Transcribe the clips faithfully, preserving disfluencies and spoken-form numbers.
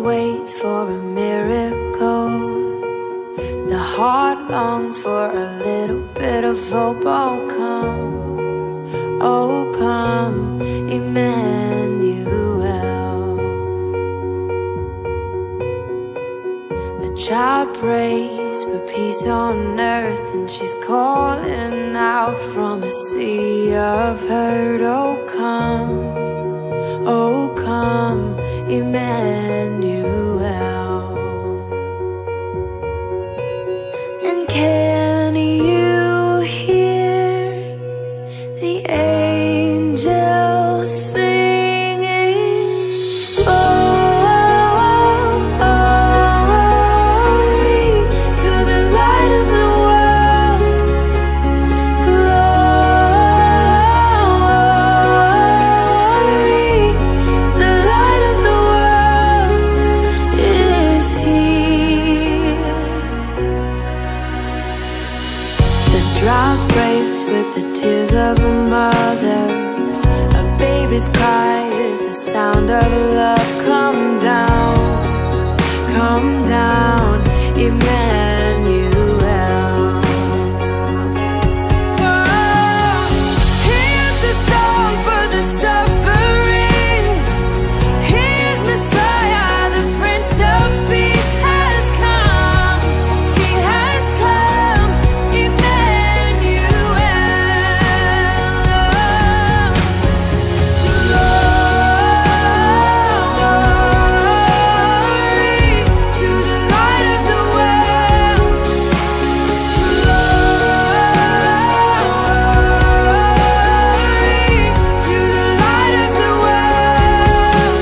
waits for a miracle. The heart longs for a little bit of hope. Oh come, oh come, Emmanuel. A child prays for peace on earth, and she's calling out from a sea of hurt. Oh come, oh come, Emmanuel. And can you hear the angels singing? Glory to the light of the world. Glory, the light of the world is here. The drought breaks with the tears of a mother. A baby's cry is the sound of love. Come down, come down, Emmanuel. Oh, here's the song for the suffering. Here's Messiah, the Prince of Peace has come. He has come, Emmanuel. Glory to the light of the world. Glory to the light of the world.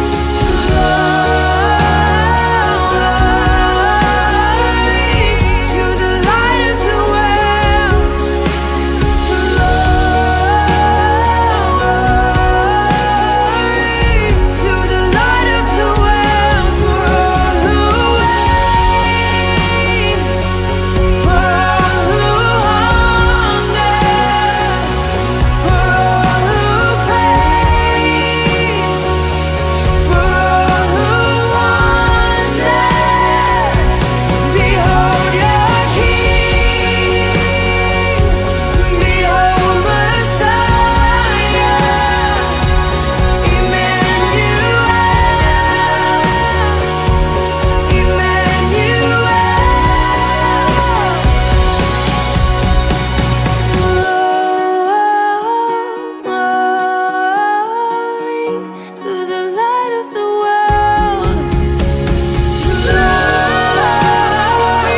Glory to the light of the world. Glory to the light of the world. For all who wait, for all who hunger, for all who pray, for all who wonder. Behold your King, behold Messiah, Emmanuel, Emmanuel. Glory to the light of the world. Glory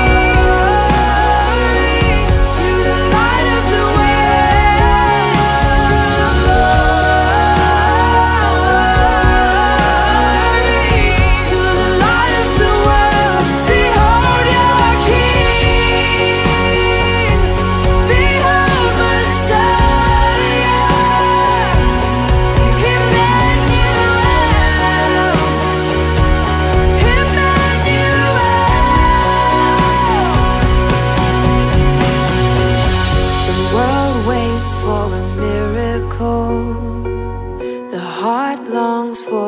to the light of the world. Glory to the light of the world. Behold your King, behold Messiah, Emmanuel, Emmanuel. The world waits for a miracle. The heart longs for